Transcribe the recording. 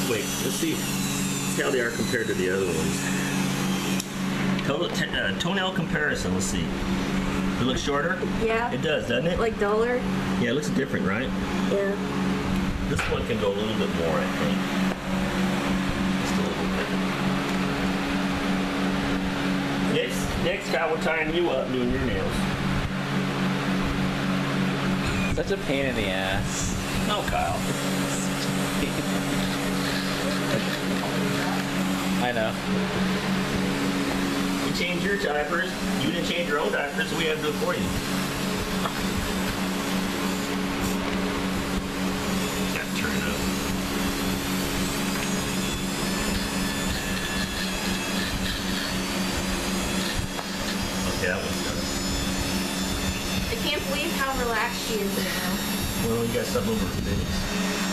Wait, let's see how they are compared to the other ones. Toenail comparison. Let's see. It looks shorter? Yeah. It does, doesn't it? Like duller? Yeah, it looks different, right? Yeah. This one can go a little bit more, I think. Just a little bit. Next, Kyle, we're tying you up doing your nails. Such a pain in the ass. No, Kyle. I know. You changed your diapers. You didn't change your own diapers, so we had to do it for you. Got to turn it up. Okay, that one's done. I can't believe how relaxed she is right now. Well, you got stuff over her face.